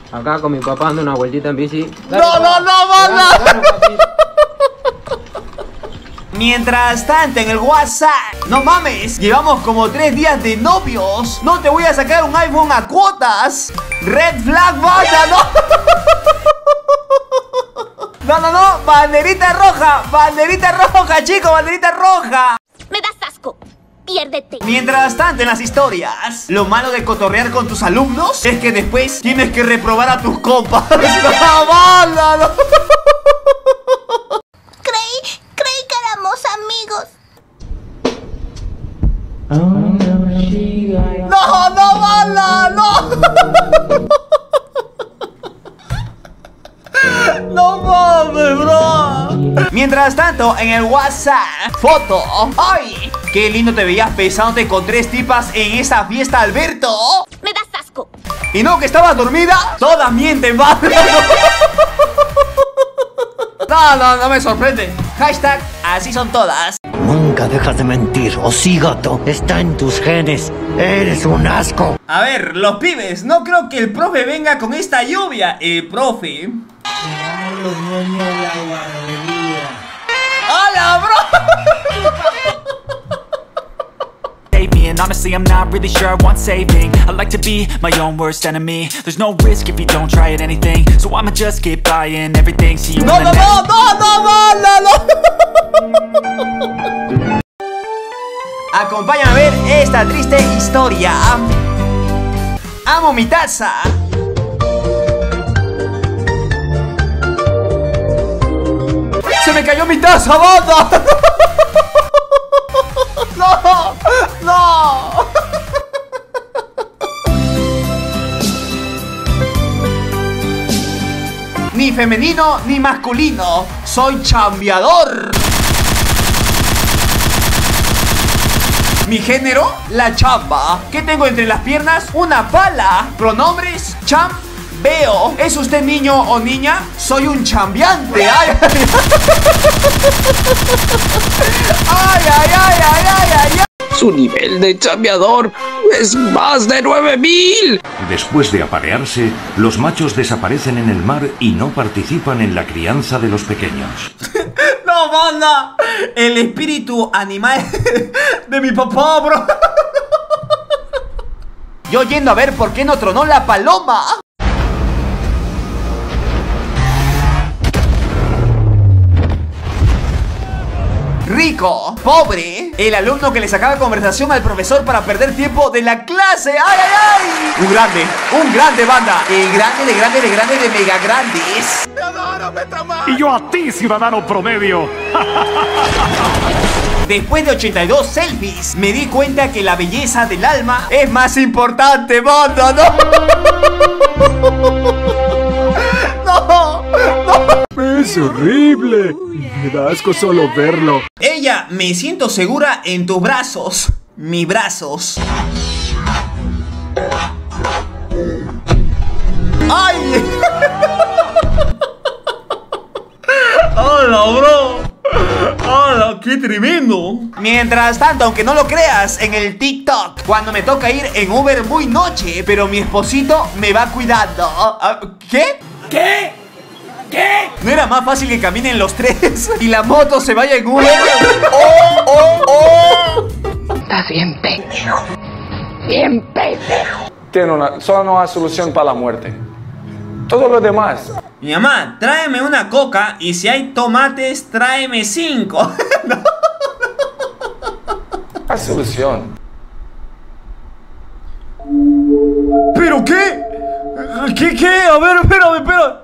Acá con mi papá dando una vueltita en bici. Dale, ¡No, no, no, banda! Dale, papi. Mientras tanto, en el WhatsApp, no mames, llevamos como 3 días de novios. No te voy a sacar un iPhone a cuotas. Red flag, banda, no. No, no, no, banderita roja, chicos, banderita roja. Me das asco. Piérdete. Mientras tanto, en las historias, lo malo de cotorrear con tus alumnos es que después tienes que reprobar a tus compas. ¡No, banda, no! Creí que éramos amigos. ¡No, no, banda, no! ¡No mames, bro! Mientras tanto, en el WhatsApp, foto. ¡Ay! ¡Qué lindo te veías besándote con 3 tipas en esa fiesta, Alberto! Me das asco. ¿Y no que estabas dormida? Todas mienten, banda. No me sorprende. Hashtag, así son todas. Nunca dejas de mentir, Osigato. Está en tus genes. Eres un asco. A ver, los pibes, no creo que el profe venga con esta lluvia. Profe. ¡Hola, bro! And honestly, I'm not really sure I want saving. I like to be my own worst enemy. There's no risk if you don't try at anything. So I'ma just keep buying everything. See you in the next. No. Acompáñame a ver esta triste historia. Amo mi taza. ¡Se me cayó mi taza, banda! ¡No! ¡No! Ni femenino ni masculino. Soy chambeador. Mi género, la chamba. ¿Qué tengo entre las piernas? Una pala. Pronombres, chambeo. ¿Es usted niño o niña? Soy un chambeante. ¡Ay, ay, ay, ay, ay, ay, ay, ay! Su nivel de chambeador es más de 9000. Después de aparearse, los machos desaparecen en el mar y no participan en la crianza de los pequeños. ¡No, banda! El espíritu animal de mi papá, bro. Yo yendo a ver por qué no tronó la paloma. Rico, pobre, el alumno que le sacaba conversación al profesor para perder tiempo de la clase. ¡Ay, ay, ay! Un grande, banda. El grande de mega grandes. Y yo a ti, ciudadano promedio. Después de 82 selfies, me di cuenta que la belleza del alma es más importante, banda, ¿no? ¡No! ¡No! Es horrible. Me da asco solo verlo. Ella, me siento segura en tus brazos. Mis brazos. ¡Ay! ¡Hola, bro! ¡Hola, qué tremendo! Mientras tanto, aunque no lo creas, en el TikTok, cuando me toca ir en Uber muy noche, pero mi esposito me va cuidando. ¿Qué? ¿Qué? ¿Qué? ¿No era más fácil que caminen los tres y la moto se vaya en Uber? ¡Oh! Estás bien pendejo. Bien pendejo. Solo no hay solución para la muerte. Todo lo demás. Mi mamá, tráeme una coca y si hay tomates, tráeme 5. No. Hay solución. ¿Pero qué? ¿Qué? A ver, espera.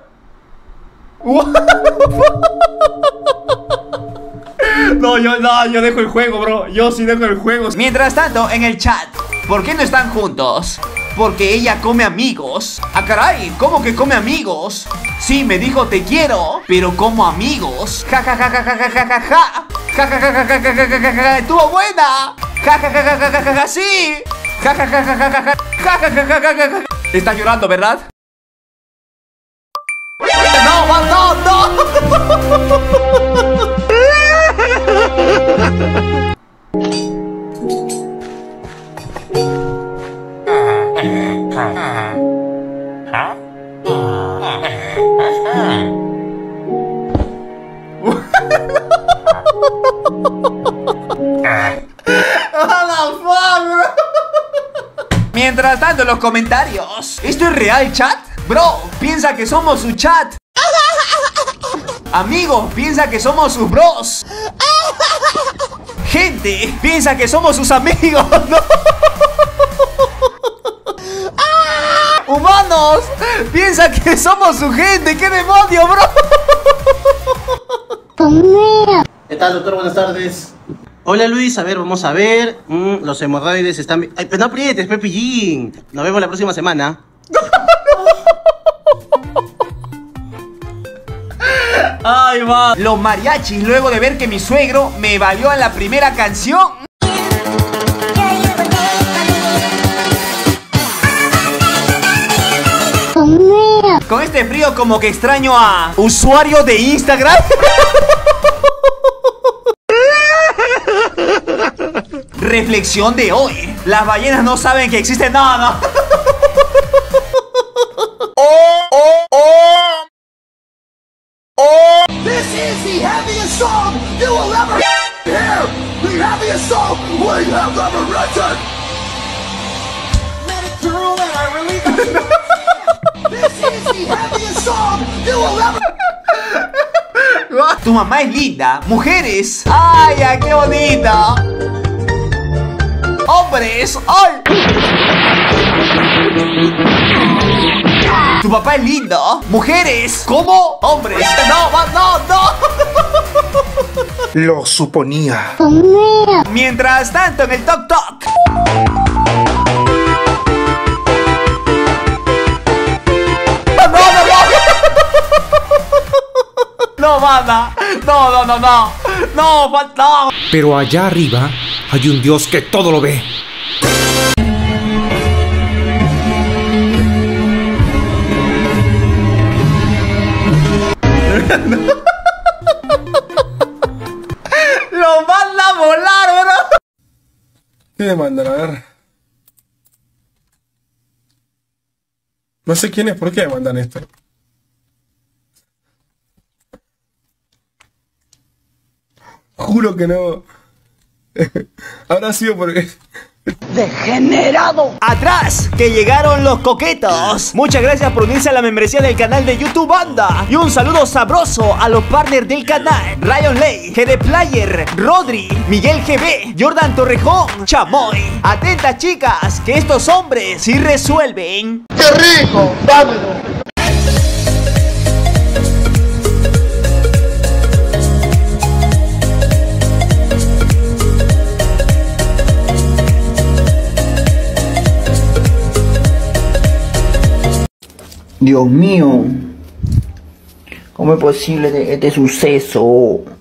No, yo dejo el juego, bro. Yo sí dejo el juego. Mientras tanto, en el chat, ¿por qué no están juntos? Porque ella come amigos. ¡Ah, caray! ¿Cómo que come amigos? Sí, me dijo te quiero, pero como amigos. Ja, ja, ja, ja, ja, ja, ja, ja, ja. Ja, ja, ja, ja, ja, ja, ja, ja, ja. ¡Estuvo buena! Ja, ja, ja, ja, ja, ja, ja, ja, sí. Ja, ja, ja, ja, ja, ja, ja. Ja, ja, ja, ja, ja, ja, ja. Estás llorando, ¿verdad? No. Mientras tanto, en los comentarios, ¿esto es real, chat? Bro, piensa que somos su chat. Amigos, piensa que somos sus bros. Gente, piensa que somos sus amigos, ¿no? Humanos, piensa que somos su gente. ¡Qué demonio, bro! ¿Qué tal, doctor? Buenas tardes. Hola, Luis. A ver, vamos a ver. Los hemorroides están bien. Ay, pero no aprietes, Pepillín. Nos vemos la próxima semana. Ay, va. Los mariachis, luego de ver que mi suegro me valió en la primera canción. Con este frío como que extraño a usuario de Instagram. Reflexión de hoy. Las ballenas no saben que existe nada. This is the heaviest song you will ever hear. The heaviest song we have ever written. Met a girl and I really got This is the heaviest song you will ever. Tu mamá es linda. Mujeres. Ay, ay, qué bonita. Hombres. Ay. Tu papá es lindo. Mujeres. ¿Cómo? Hombres. No, no, no. Lo suponía. Mientras tanto, en el Toc Toc. No, no, no. No, manda. No, no, no, no. No, no. Pero allá arriba hay un Dios que todo lo ve. Lo manda a volar, bro. ¿Qué demandan? A ver. No sé quién es, ¿por qué demandan esto? Juro que no. Habrá sido porque... ¡Degenerado! ¡Atrás! ¡Que llegaron los coquetos! Muchas gracias por unirse a la membresía del canal de YouTube Banda. Y un saludo sabroso a los partners del canal: Ryan Ley, GD Player, Rodri, Miguel GB, Jordan Torrejón, Chamoy. Atentas, chicas, que estos hombres sí resuelven. ¡Qué rico! ¡Dámelo! Dios mío, ¿cómo es posible este suceso?